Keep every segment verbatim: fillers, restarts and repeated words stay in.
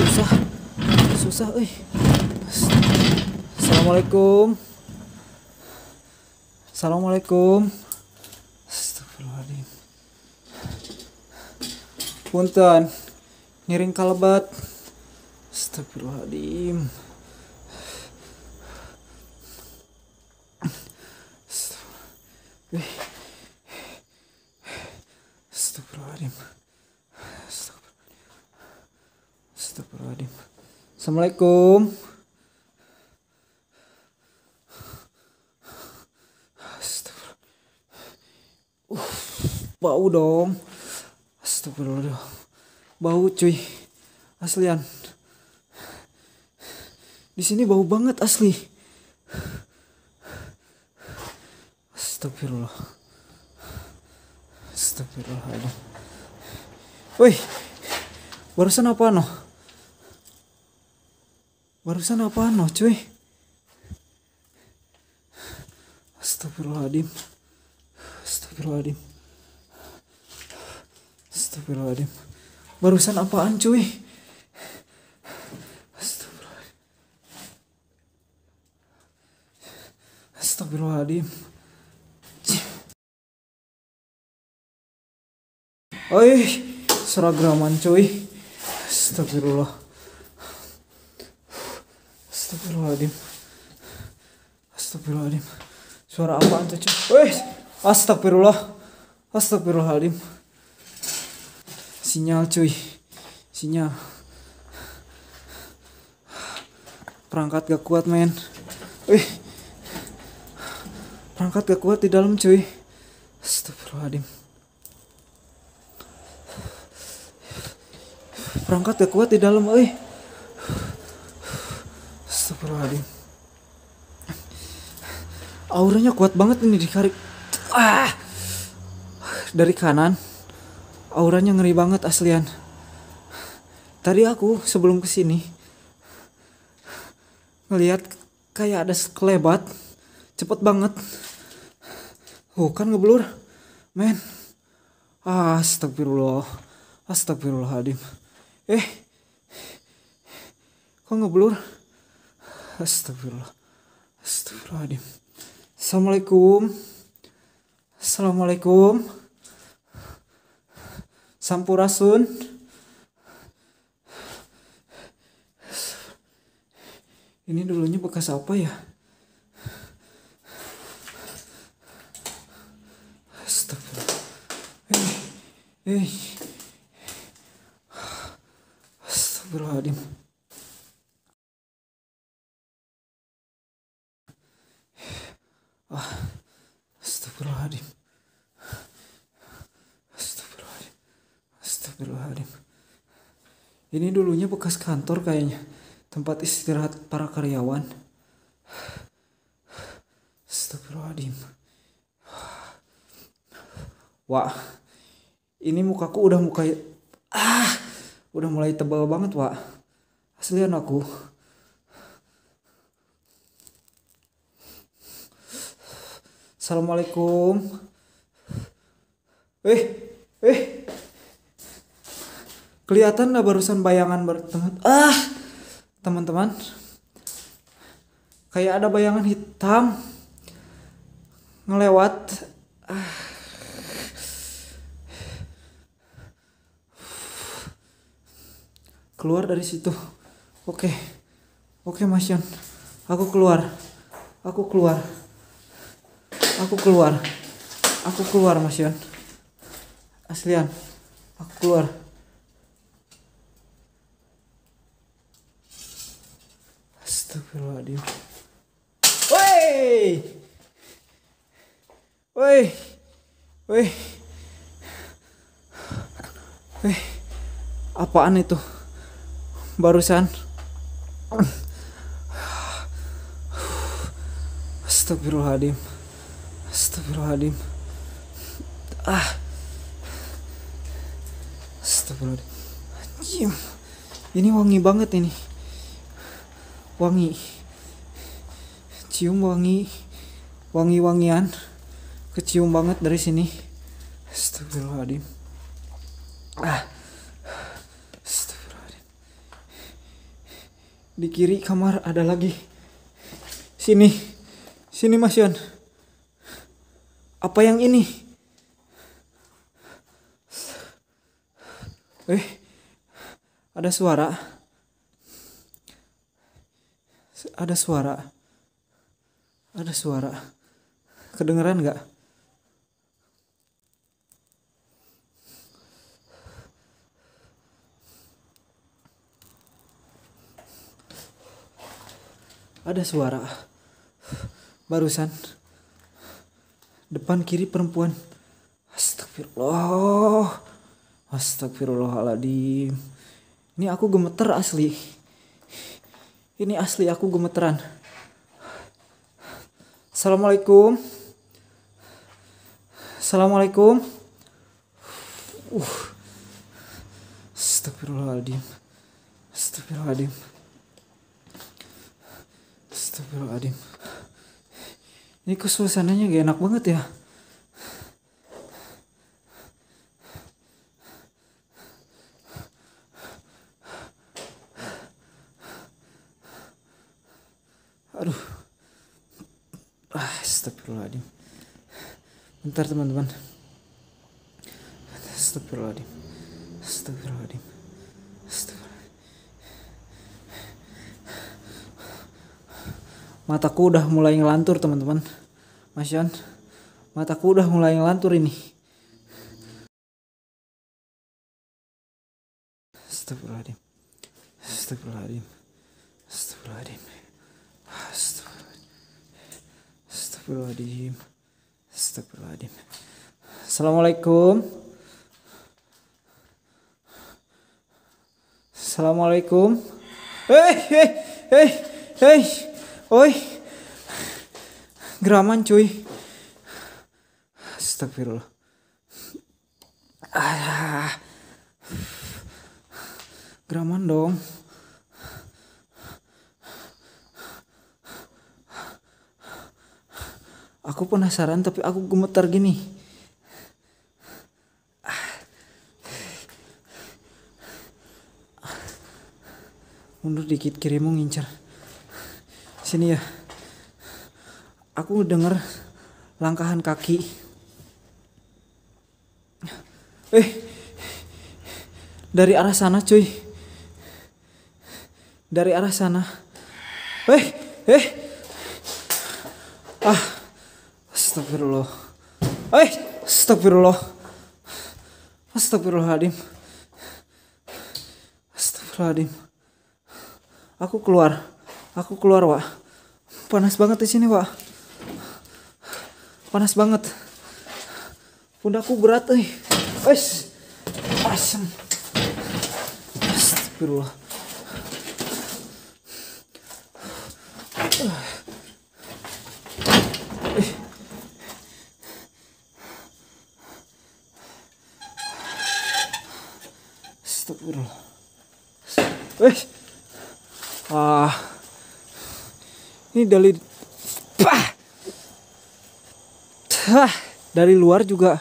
susah susah euy. Assalamualaikum. Assalamualaikum. Astagfirullahaladzim. Punten, ngiring kalebat. Astagfirullahaladzim. Astagfirullahaladzim. Astagfirullahaladzim. Assalamualaikum. Uh, bau dong. Astagfirullah. Bau cuy. Aslian. Di sini bau banget asli. Astagfirullah. Astagfirullahaladzim. Wih. Barusan apa noh? Barusan apa noh cuy? Astagfirullahaladzim. Astagfirullahaladzim. Astagfirullahaladzim. Barusan apaan cuy? Astagfirullahaladzim. Astagfirullahaladzim. Oi, seragraman cuy. Astagfirullah. Astagfirullahaladzim. Astagfirullahaladzim. Suara apaan tuh cuy? Wih, astagfirullah. Astagfirullahaladzim. Sinyal cuy. Sinyal. Perangkat gak kuat men. Wih. Perangkat gak kuat di dalam cuy. Astagfirullahaladzim. Perangkat gak kuat di dalam euy. Astagfirullahaladzim. Auranya kuat banget ini dikarik. Ah. Dari kanan. Auranya ngeri banget aslian. Tadi aku sebelum kesini ngelihat kayak ada sekelebat cepet banget. Oh kan ngeblur men. Ah, astagfirullah. Astagfirullahaladzim. Eh kok ngeblur. Astagfirullah. Astagfirullahaladzim. Assalamualaikum. Assalamualaikum. Sampurasun. Ini dulunya bekas apa ya? Astagfirullah. Eh, eh. Astagfirullahaladzim. Ah, astagfirullahaladzim. Astagfirullahaladzim. Astagfirullahaladzim. Ini dulunya bekas kantor kayaknya. Tempat istirahat para karyawan. Astagfirullahaladzim. Wah. Ini mukaku udah muka ah, udah mulai tebal banget, Wak. Aslian aku. Assalamualaikum. Eh, eh. Kelihatan lah barusan bayangan berteman. Ah, teman-teman. Kayak ada bayangan hitam ngelewat. Ah. Keluar dari situ. Oke. Oke, Mas Yon. Aku keluar. Aku keluar. Aku keluar. Aku keluar, Mas Yon. Aslian. Aku keluar. Astagfirullahaladzim. Woi. Woi. Woi. Woi. Apaan itu? Barusan. Astagfirullahaladzim. Astagfirullahaladzim. Ah. Astagfirullahaladzim. Ini wangi banget ini. Wangi. Cium wangi. Wangi-wangian. Kecium banget dari sini. Astagfirullahaladzim. Ah. Di kiri kamar ada lagi. Sini. Sini Mas Yon. Apa yang ini? Eh, ada suara. Ada suara. Ada suara. Kedengeran nggak? Ada suara. Barusan. Depan kiri perempuan. Astagfirullah. Astagfirullahaladzim. Ini aku gemeter asli. Ini asli aku gemeteran. Assalamualaikum. Assalamualaikum. Uh. Astagfirullahaladzim. Astagfirullahaladzim. Astagfirullahaladzim. Ini kok suasananya gak enak banget ya. Aduh. Ah, astagfirullahaladzim. Bentar teman-teman. Astagfirullahaladzim. Astagfirullahaladzim. Astagfirullahaladzim. Mataku udah mulai ngelantur teman-teman. Mas Yon, mataku udah mulai ngelantur ini. Astagfirullahaladzim. Astagfirullahaladzim. Astagfirullahaladzim. Astagfirullahaladzim. Astagfirullahaladzim. Assalamualaikum. Assalamualaikum. Hei, hei, hei, hei. Oi. Geraman cuy. Astagfirullah. Ah. Geraman dong. Aku penasaran tapi aku gemetar gini. Mundur dikit, kirimu ngincer. Sini ya. Aku denger langkahan kaki. Eh. Dari arah sana, cuy. Dari arah sana. Eh, eh. Ah. Astagfirullah. Eh, astagfirullah. Astagfirullahaladzim. Astagfirullahaladzim. Aku keluar. Aku keluar, Wak. Panas banget di sini, Wak. Panas banget. Pundakku berat, eh. Wes. Asem. Astagfirullah. Eh. Astagfirullah. Eh. Ah. Ini dari bah. Tah, dari luar juga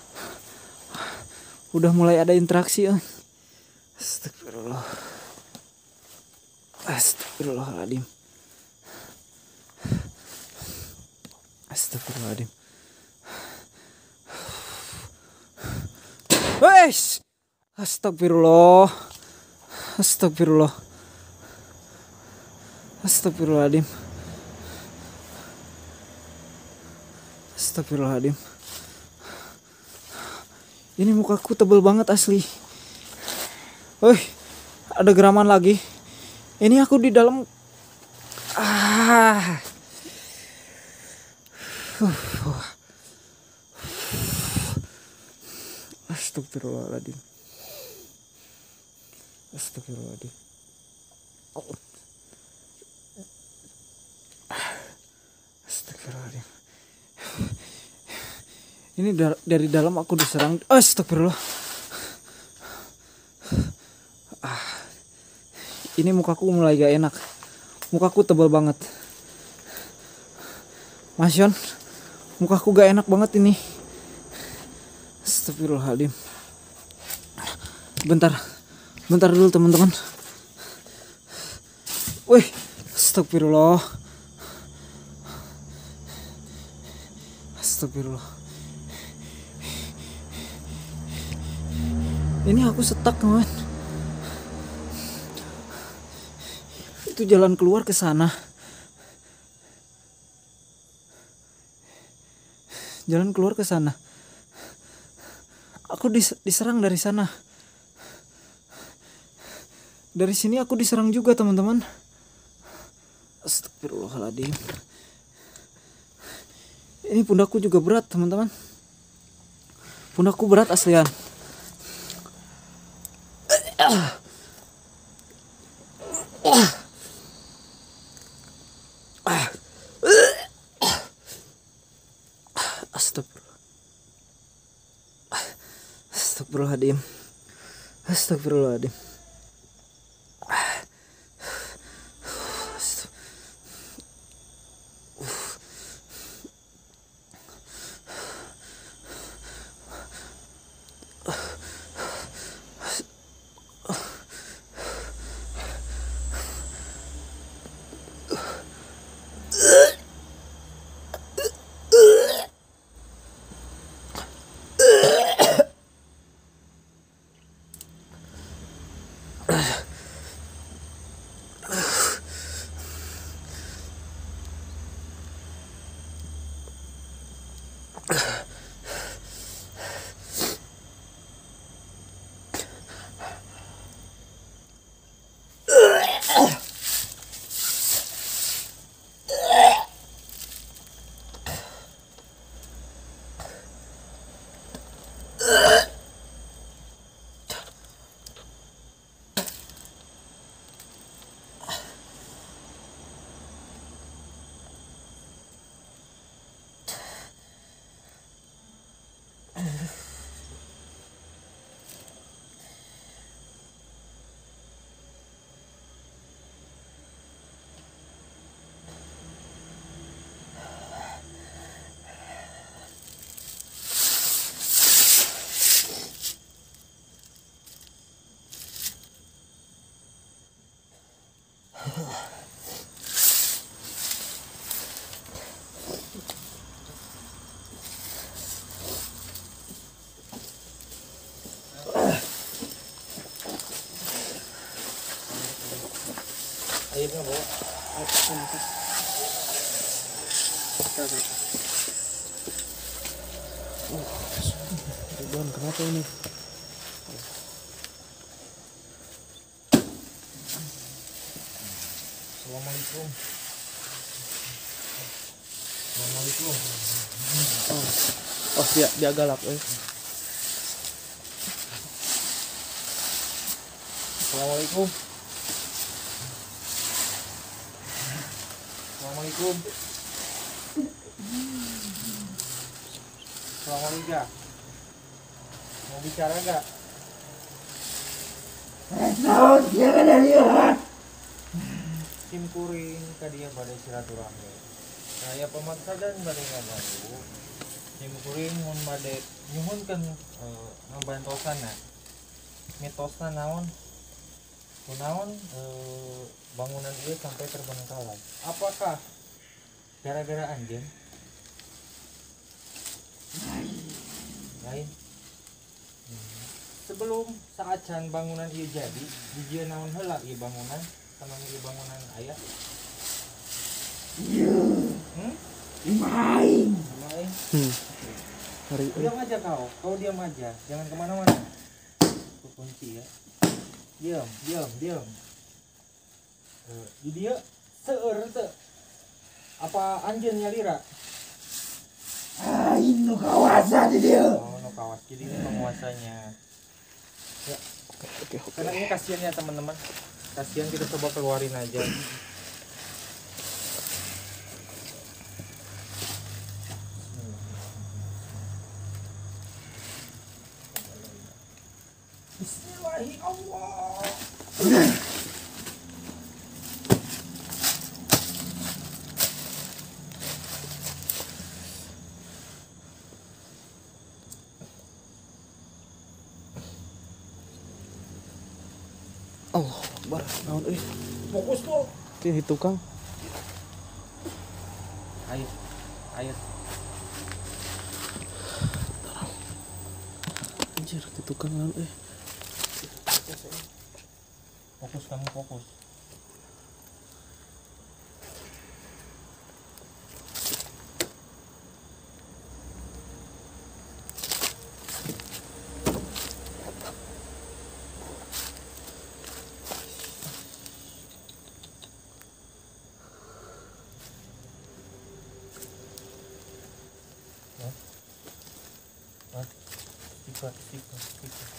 udah mulai ada interaksi. Astagfirullah. Astagfirullahaladzim. Astagfirullahaladzim. Wes. Astagfirullah. Astagfirullah. Astagfirullahaladzim. Astagfirullahaladzim. Ini mukaku tebel banget asli. Woi, ada geraman lagi. Ini aku di dalam. Ah. Uh. Astagfirullahaladzim. Astagfirullahaladzim. Astagfirullahaladzim. Ini dari dalam aku diserang. Astagfirullah. Ah. Ini mukaku mulai gak enak. Mukaku tebal banget. Mas Yon, mukaku gak enak banget ini. Astagfirullahaladzim. Bentar. Bentar dulu teman-teman. Wih, astagfirullah. Astagfirullah. Ini aku stuck, kawan. Itu jalan keluar ke sana. Jalan keluar ke sana. Aku diserang dari sana. Dari sini aku diserang juga, teman-teman. Astagfirullahaladzim. Ini pundakku juga berat, teman-teman. Pundakku berat aslian. Astagfirullah. Astagfirullahaladzim. Astagfirullahaladzim. Airnya bawa. Oh, Ridwan, kenapa ini? Assalamualaikum. Assalamualaikum. Oh, oh dia dia galak, eh. Assalamualaikum. Assalamualaikum. Assalamualaikum. Mau bicara gak? Naon dia kada lihat. Sim kuring ka dia pada silaturahmi. Saya pemaksa dan bade ngabantu. Sim kuring mun bade nyuhunkeun uh, ngabantosana. Mitosna naon? Kunaon uh, bangunan ieu sampai terbengkalai. Apakah gara-gara anjeun? Lain. Hmm. Sebelum saat can bangunan ieu jadi, dijieun naon heula ieu bangunan? Tanang ieu bangunan aya? Iya, Hmm? main. Main. Hmm. Hari Diam aja kau, kau diam aja, jangan kemana-mana. Itu kunci ya. Diam, diam, diam. Uh, di dia seueur teu. Apa anjeun nyalira? Aing nu kawasa di dia. Oh, no kawas. Jadi ini penguasanya. Ya, oke oke. karena ini kasihan ya teman-teman. Kasihan, kita coba keluarin aja. Bismillahirrahmanirrahim. Allah Akbar. Naon euy? Fokus tuh. Oke, itu Kang. Air, air. Anjir, itu Kang eh. Fokus kamu fokus. Stiker, stiker, stiker.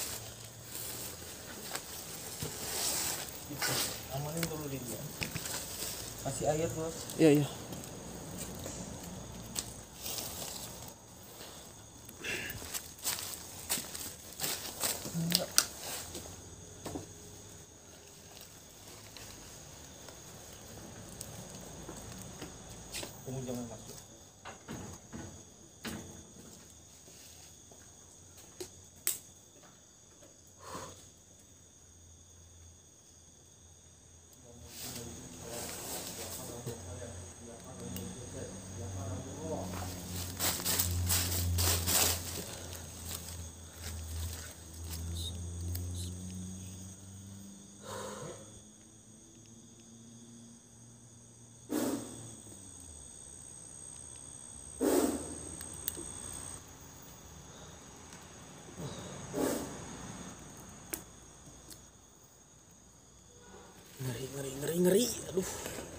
Stiker. Amanin dulu di dia. Kasih air bos. Iya, iya. Enggak. Kamu jangan masuk. Ngeri, ngeri, ngeri, ngeri. Aduh.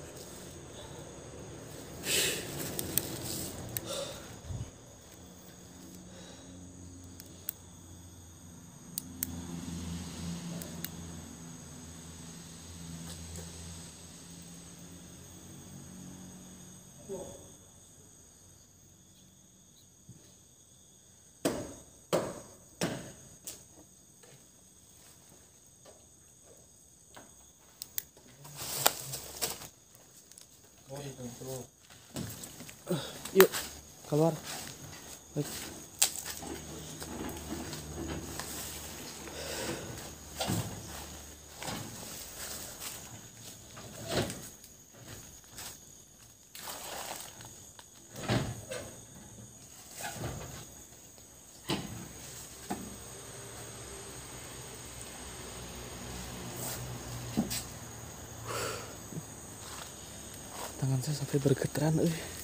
Oh ditutup. Yuk, keluar. Baik. Tangan saya sampai bergetaran, eh.